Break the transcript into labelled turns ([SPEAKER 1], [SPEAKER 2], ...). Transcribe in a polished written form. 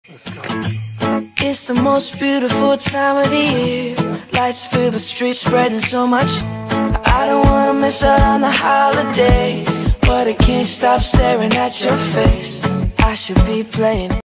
[SPEAKER 1] Let's go.
[SPEAKER 2] It's the most beautiful time of the year. Lights fill the streets, spreading so much. I don't wanna miss out on the holiday, but I can't stop staring at your face. I should be playing